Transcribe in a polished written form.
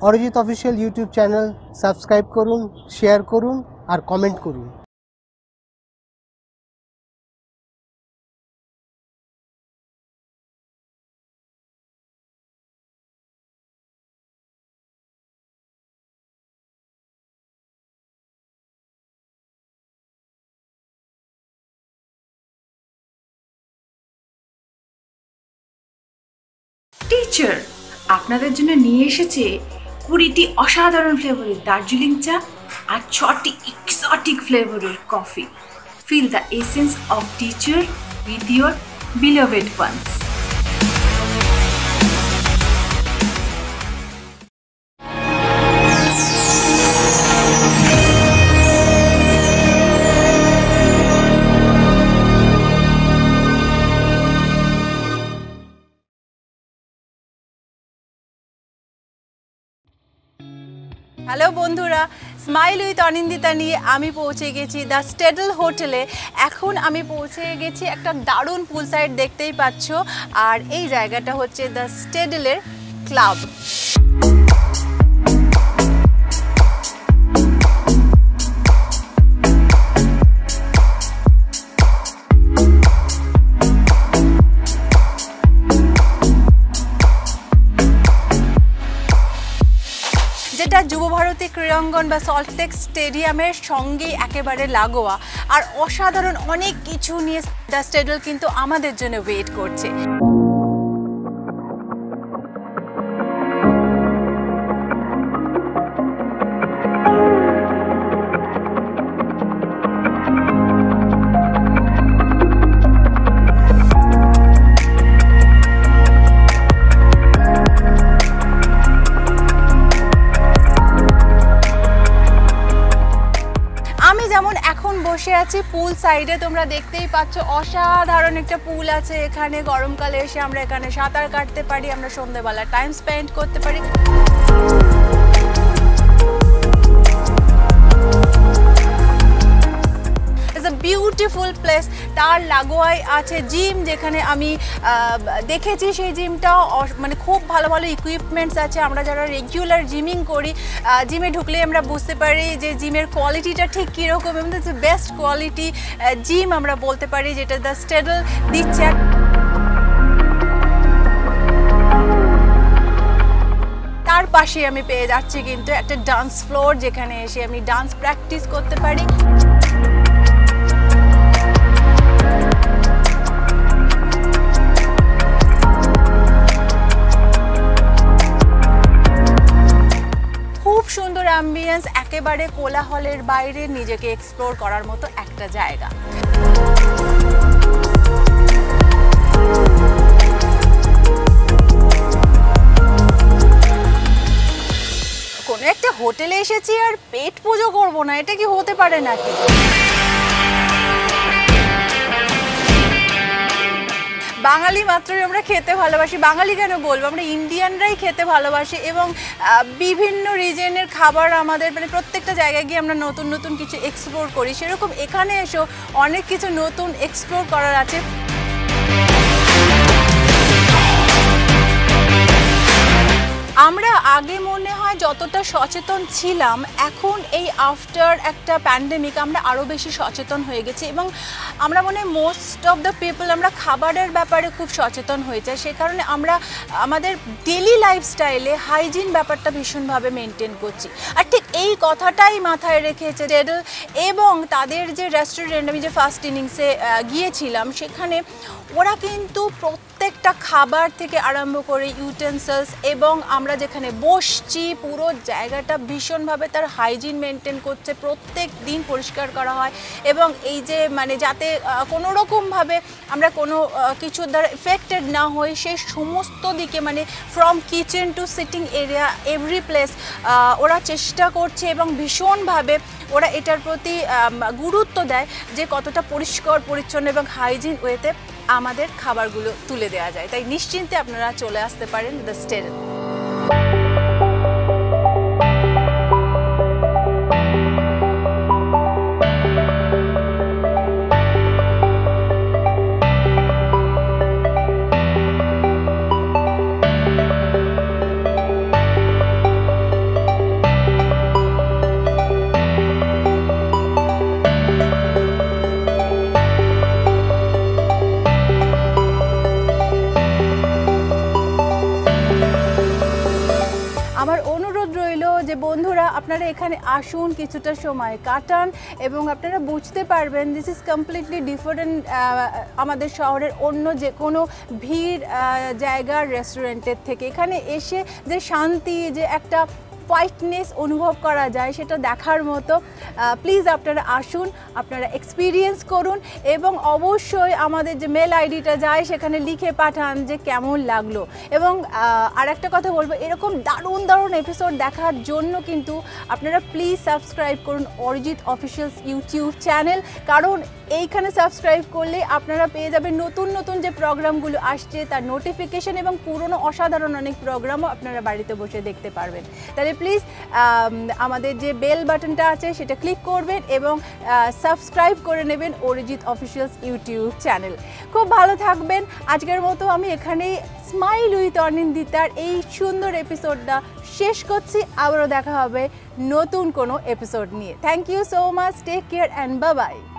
Arijit official YouTube channel subscribe করুন, share করুন আর কমেন্ট করুন। টিচার আপনাদের জন্য নিয়ে এসেছে 20টি অসাধারণ ফ্লেভারের দার্জিলিং চা আর 6টি এক্সোটিক ফ্লেভারের কফি। Feel the essence of teacher with your beloved ones. Hello বন্ধুরা, স্মাইল উইথ অনিন্দিতা নিয়ে আমি পৌঁছে গেছি দ্য স্টেডল হোটেলে। এখন আমি পৌঁছে গেছি একটা দারুণ পুল সাইড, দেখতেই পাচ্ছ। আর এই জায়গাটা হচ্ছে দ্য স্টেডলের ক্লাব। যেটা যুবভারতী ক্রীড়াঙ্গন বা সল্টলেক স্টেডিয়ামের সঙ্গেই একেবারে লাগোয়া। আর অসাধারণ অনেক কিছু নিয়ে দ্য স্টেডল কিন্তু আমাদের জন্য ওয়েট করছে। যেমন এখন বসে আছি পুল সাইডে, তোমরা দেখতেই পাচ্ছ অসাধারণ একটা পুল আছে এখানে। গরমকালে এসে আমরা এখানে সাঁতার কাটতে পারি, আমরা সন্ধ্যেবেলা টাইম স্পেন্ড করতে পারি। Beautiful place. তার লাগোয়াই আছে জিম, যেখানে আমি দেখেছি সেই জিমটাও মানে খুব ভালো ভালো ইকুইপমেন্টস আছে। আমরা যারা রেগুলার জিমিং করি, জিমে ঢুকলে আমরা বুঝতে পারি যে জিমের কোয়ালিটিটা ঠিক কীরকম, এবং বেস্ট কোয়ালিটি জিম আমরা বলতে পারি, যেটা দ্য স্টেডল দিচ্ছে। তার পাশে আমি পেয়ে যাচ্ছি কিন্তু একটা ডান্স ফ্লোর, যেখানে এসে আমি ডান্স প্র্যাকটিস করতে পারি। খুব সুন্দর অ্যাম্বিয়েন্স, একেবারে কোলাহলের বাইরে নিজেকে এক্সপ্লোর করার মতো একটা জায়গা। কোনো একটা হোটেলে এসেছি আর পেট পুজো করবো না, এটা কি হতে পারে নাকি? বাঙালি মাত্রই আমরা খেতে ভালোবাসি। বাঙালি কেন বলবো, আমরা ইন্ডিয়ানরাই খেতে ভালোবাসি, এবং বিভিন্ন রিজনের খাবার আমাদের মানে প্রত্যেকটা জায়গায় গিয়ে আমরা নতুন নতুন কিছু এক্সপ্লোর করি। সেরকম এখানে এসেও অনেক কিছু নতুন এক্সপ্লোর করার আছে। আমরা আগে মনে হয় যতটা সচেতন ছিলাম, এখন এই আফটার একটা প্যান্ডেমিক আমরা আরও বেশি সচেতন হয়ে গেছি, এবং আমরা মনে হয় মোস্ট অফ দ্য পিপল আমরা খাবারের ব্যাপারে খুব সচেতন হয়ে যায়। সে কারণে আমরা আমাদের ডেলি লাইফস্টাইলে হাইজিন ব্যাপারটা ভীষণভাবে মেনটেন করছি। আর ঠিক এই কথাটাই মাথায় রেখেছে স্টেডল, এবং তাদের যে রেস্টুরেন্ট, আমি যে ফার্স্ট ইনিংসে গিয়েছিলাম সেখানে ওরা কিন্তু প্রত্যেকটা খাবার থেকে আরম্ভ করে ইউটেন্সিলস, এবং আমরা যেখানে বসছি পুরো জায়গাটা ভীষণভাবে তার হাইজিন মেনটেন করছে। প্রত্যেক দিন পরিষ্কার করা হয়, এবং এই যে মানে যাতে কোনো রকমভাবে আমরা কোনো কিছুর দ্বারা এফেক্টেড না হই, সেই সমস্ত দিকে মানে from kitchen to sitting area every place ওরা চেষ্টা করছে, এবং ভীষণভাবে ওরা এটার প্রতি গুরুত্ব দেয় যে কতটা পরিষ্কার পরিচ্ছন্ন এবং হাইজিন ওয়েতে আমাদের খাবারগুলো তুলে দেওয়া যায়। তাই নিশ্চিন্তে আপনারা চলে আসতে পারেন দ্য স্টেডল। আমার অনুরোধ রইল যে বন্ধুরা আপনারা এখানে আসুন, কিছুটা সময় কাটান এবং আপনারা বুঝতে পারবেন দিস ইজ কমপ্লিটলি ডিফারেন্ট আমাদের শহরের অন্য যে কোনো ভিড় জায়গার রেস্টুরেন্টের থেকে। এখানে এসে যে শান্তি, যে একটা হোয়াইটনেস অনুভব করা যায় সেটা দেখার মতো। প্লিজ আপনারা আসুন, আপনারা এক্সপিরিয়েন্স করুন এবং অবশ্যই আমাদের যে মেল আইডিটা যায় সেখানে লিখে পাঠান যে কেমন লাগলো। এবং আর একটা কথা বলবো, এরকম দারুণ দারুণ এপিসোড দেখার জন্য কিন্তু আপনারা প্লিজ সাবস্ক্রাইব করুন অরিজিৎ অফিশিয়ালস ইউটিউব চ্যানেল, কারণ এইখানে সাবস্ক্রাইব করলে আপনারা পেয়ে যাবেন নতুন নতুন যে প্রোগ্রামগুলো আসছে তার নোটিফিকেশন, এবং পুরনো অসাধারণ অনেক প্রোগ্রামও আপনারা বাড়িতে বসে দেখতে পারবেন। তাহলে প্লিজ আমাদের যে বেল বাটনটা আছে সেটা ক্লিক করবেন এবং সাবস্ক্রাইব করে নেবেন অরিজিৎ অফিশিয়ালস ইউটিউব চ্যানেল। খুব ভালো থাকবেন। আজকের মতো আমি এখানেই স্মাইল উইথ অনিন্দিতার এই সুন্দর এপিসোডটা শেষ করছি। আবারও দেখা হবে নতুন কোনো এপিসোড নিয়ে। Thank you so much, take care and bye by.